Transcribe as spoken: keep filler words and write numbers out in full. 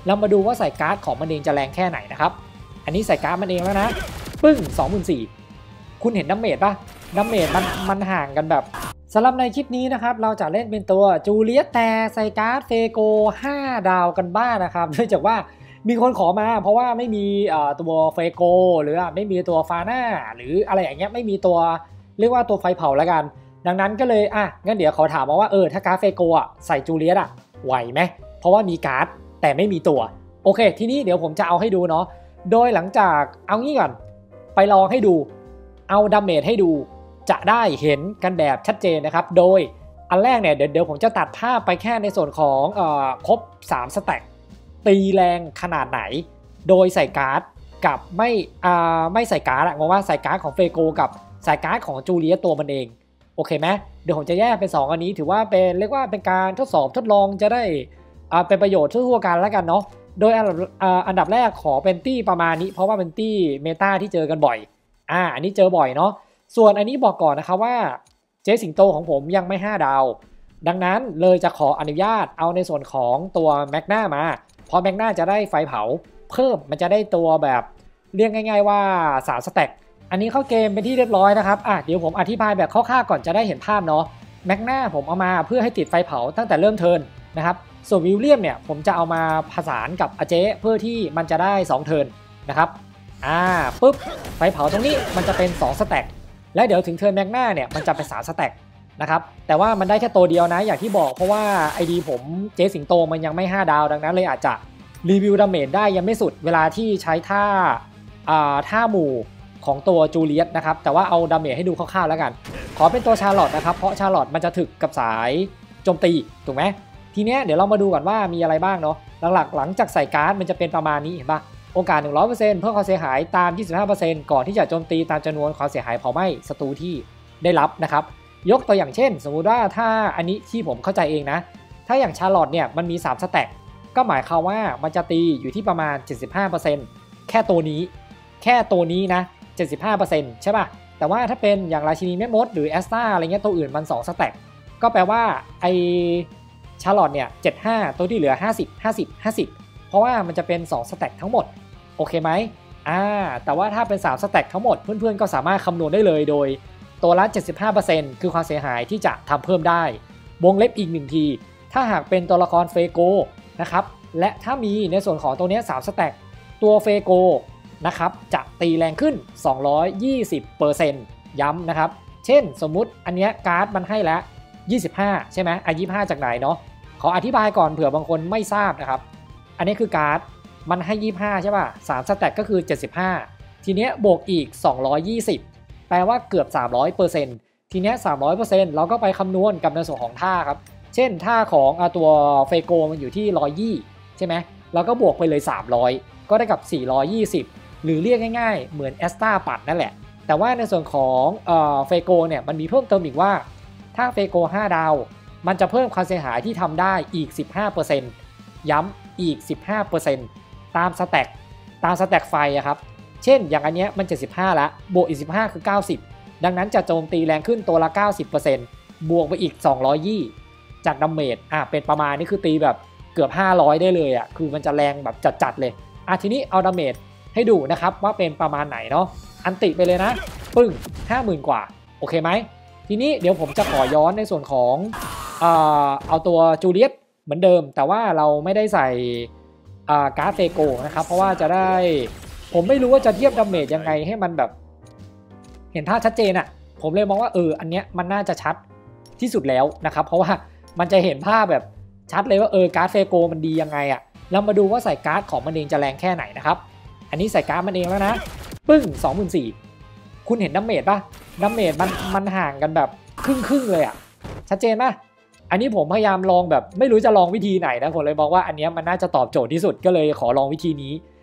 เรามาดูว่าใส่การ์ดของมันเองจะแรงแค่ไหนนะครับอันนี้ใส่การ์ดมันเองแล้วนะปึ้ง สองหมื่นสี่พัน คุณเห็นดาเมจปะดาเมจมันมันห่างกันแบบสำหรับในคลิปนี้นะครับเราจะเล่นเป็นตัวจูเลียสแต่ใส่การ์ดเฟโกห้าดาวกันบ้าง นะครับเนื่องจากว่ามีคนขอมาเพราะว่าไม่มีตัวเฟโกหรือไม่มีตัวฟาน่าหรืออะไรอย่างเงี้ยไม่มีตัวเรียกว่าตัวไฟเผาแล้วกันดังนั้นก็เลยอ่ะงั้นเดี๋ยวขอถามมาว่าเออถ้าการ์ดเฟโกอ่ะใส่จูเลียสอ่ะไหวไหมเพราะว่ามีการ์ดแต่ไม่มีตัวโอเคทีนี้เดี๋ยวผมจะเอาให้ดูเนาะโดยหลังจากเอางี้ก่อนไปลองให้ดูเอาดาเมจให้ดูจะได้เห็นกันแบบชัดเจนนะครับโดยอันแรกเนี่ยเดี๋ยวเดี๋ยวผมจะตัดภาพไปแค่ในส่วนของเอ่อครบสามสแต็กตีแรงขนาดไหนโดยใส่การ์ดกับไม่อ่าไม่ใส่การ์ดอะงงว่าใส่การ์ดของเฟโกกับใส่การ์ดของจูเลียสตัวมันเองโอเคไหมเดี๋ยวผมจะแยกเป็นสองอันนี้ถือว่าเป็นเรียกว่าเป็นการทดสอบทดลองจะได้อ่าเป็นประโยชน์ทั่วๆกันแล้วกันเนาะโดยอันดับแรกขอเป็นตี้ประมาณนี้เพราะว่าเป็นตี้เมตาที่เจอกันบ่อยอ่าอันนี้เจอบ่อยเนาะส่วนอันนี้บอกก่อนนะครับว่าเจ๊สิงโตของผมยังไม่ห้าดาวดังนั้นเลยจะขออนุญาตเอาในส่วนของตัวแมกนามาเพราะแมกนาจะได้ไฟเผาเพิ่มมันจะได้ตัวแบบเรียกง่ายๆว่าสามสแต็กอันนี้เข้าเกมเป็นที่เรียบร้อยนะครับอ่ะเดี๋ยวผมอธิบายแบบคร่าวๆก่อนจะได้เห็นภาพเนาะแมกนาผมเอามาเพื่อให้ติดไฟเผาตั้งแต่เริ่มเทิร์นนะครับส่วนวิลเลียมเนี่ยผมจะเอามาผสานกับอาเจ๊เพื่อที่มันจะได้สองเทิร์นนะครับอ่าปุ๊บไฟเผาตรงนี้มันจะเป็นสองสแต็กและเดี๋ยวถึงเทิร์นแมกนาเนี่ยมันจะเป็นสามสแต็กนะครับแต่ว่ามันได้แค่ตัวเดียวนะอย่างที่บอกเพราะว่า ไอ ดี ผมเจ๊สิงโตมันยังไม่ห้าดาวดังนั้นเลยอาจจะรีวิวดาเมจได้ยังไม่สุดเวลาที่ใช้ท่าอ่าท่าหมู่ของตัวจูเลียสนะครับแต่ว่าเอาดาเมจให้ดูคร่าวๆแล้วกันขอเป็นตัวชาร์ลอตนะครับเพราะชาร์ลอตมันจะถึกกับสายโจมตีถูกไหมทีเนี้ยเดี๋ยวเรามาดูก่อนว่ามีอะไรบ้างเนาะหลักๆหลังจากใส่การ์ดมันจะเป็นประมาณนี้เห็นปะโอกาส หนึ่งร้อยเปอร์เซ็นต์ เพิ่มความเสียหายตาม ยี่สิบห้าเปอร์เซ็นต์ ก่อนที่จะโจมตีตามจำนวนความเสียหายเผาไหม้ศัตรูที่ได้รับนะครับยกตัวอย่างเช่นสมมุติว่าถ้าอันนี้ที่ผมเข้าใจเองนะถ้าอย่างชาร์ลอตเนี่ยมันมีสามสแต็กก็หมายความว่ามันจะตีอยู่ที่ประมาณ เจ็ดสิบห้าเปอร์เซ็นต์ แค่ตัวนี้แค่ตัวนี้นะ เจ็ดสิบห้าเปอร์เซ็นต์ ใช่ป่ะแต่ว่าถ้าเป็นอย่างราชินีแม่มดหรือแอสตาอะไรเงี้ยตัวอื่นมันสองสแต็กก็แปลว่าไอชาร์ลอตเนี่ยเจ็ดสิบห้าตัวที่เหลือห้าสิบ ห้าสิบ ห้าสิบเพราะว่ามันจะเป็นสองสแต็กทั้งหมดโอเคไหมอ่าแต่ว่าถ้าเป็นสามสแต็กทั้งหมดเพื่อนๆก็สามารถคำนวณได้เลยโดยตัวละ เจ็ดสิบห้าเปอร์เซ็นต์ คือความเสียหายที่จะทำเพิ่มได้วงเล็บอีกหนึ่งทีถ้าหากเป็นตัวละครเฟโกนะครับและถ้ามีในส่วนของตัวนี้สามสแต็กตัวเฟโกนะครับจะตีแรงขึ้น สองร้อยยี่สิบเปอร์เซ็นต์ ย้ำนะครับเช่นสมมุติอันนี้การ์ดมันให้แล้วยี่สิบห้าใช่ไหมอ่ะยี่สิบห้าจากไหนเนาะขออธิบายก่อนเผื่อบางคนไม่ทราบนะครับอันนี้คือการ์ดมันให้ยี่สิบห้าใช่ป่ะสามสแต็กก็คือเจ็ดสิบห้าทีเนี้ยบวกอีกสองร้อยยี่สิบแปลว่าเกือบ สามร้อยเปอร์เซ็นต์ ทีเนี้ย สามร้อยเปอร์เซ็นต์ เราก็ไปคำนวณกับในส่วนของท่าครับเช่นท่าของตัวเฟโกมันอยู่ที่หนึ่งร้อยยี่สิบใช่ไหมเราก็บวกไปเลยสามร้อยก็ได้กับสี่ร้อยยี่สิบหรือเรียกง่ายๆเหมือนแอสตาปัดนั่นแหละแต่ว่าในส่วนของเอ่อเฟโกเนี่ยมันมีเพิ่มเติมอีกว่าถ้าเฟโกห้าดาวมันจะเพิ่มความเสียหายที่ทำได้อีก สิบห้าเปอร์เซ็นต์ ย้ำอีก สิบห้าเปอร์เซ็นต์ ตามสแต็กตามสแต็กไฟอะครับเช่นอย่างอันเนี้ยมันเจ็ดสิบห้าแล้วบวกอีกสิบห้าคือเก้าสิบดังนั้นจะโจมตีแรงขึ้นตัวละ เก้าสิบเปอร์เซ็นต์ บวกไปอีกสองร้อยยี่สิบจากดาเมจอ่ะเป็นประมาณนี้คือตีแบบเกือบห้าร้อยได้เลยอ่ะคือมันจะแรงแบบจัดๆเลยอ่ะทีนี้เอาดาเมจให้ดูนะครับว่าเป็นประมาณไหนเนาะอันติไปเลยนะปึ้ง ห้าหมื่น กว่าโอเคไหมทีนี้เดี๋ยวผมจะขอย้อนในส่วนของเอ่อเอาตัวจูเลียสเหมือนเดิมแต่ว่าเราไม่ได้ใส่การ์ดเฟโกนะครับเพราะว่าจะได้ผมไม่รู้ว่าจะเทียบดาเมจยังไงให้มันแบบเห็นภาพชัดเจนอ่ะผมเลยมองว่าเอออันเนี้ยมันน่าจะชัดที่สุดแล้วนะครับเพราะว่ามันจะเห็นภาพแบบชัดเลยว่าเออการ์ดเฟโกมันดียังไงอ่ะเรามาดูว่าใส่การ์ดของมันเองจะแรงแค่ไหนนะครับอันนี้ใส่การ์ดมันเองแล้วนะปึ้ง สองหมื่นสี่พัน คุณเห็นดาเมจป่ะดาเมจมันมันห่างกันแบบครึ่งๆเลยอ่ะชัดเจนป่ะอันนี้ผมพยายามลองแบบไม่รู้จะลองวิธีไหนนะผมเลยบอกว่าอันนี้มันน่าจะตอบโจทย์ที่สุดก็เลยขอลองวิธีนี้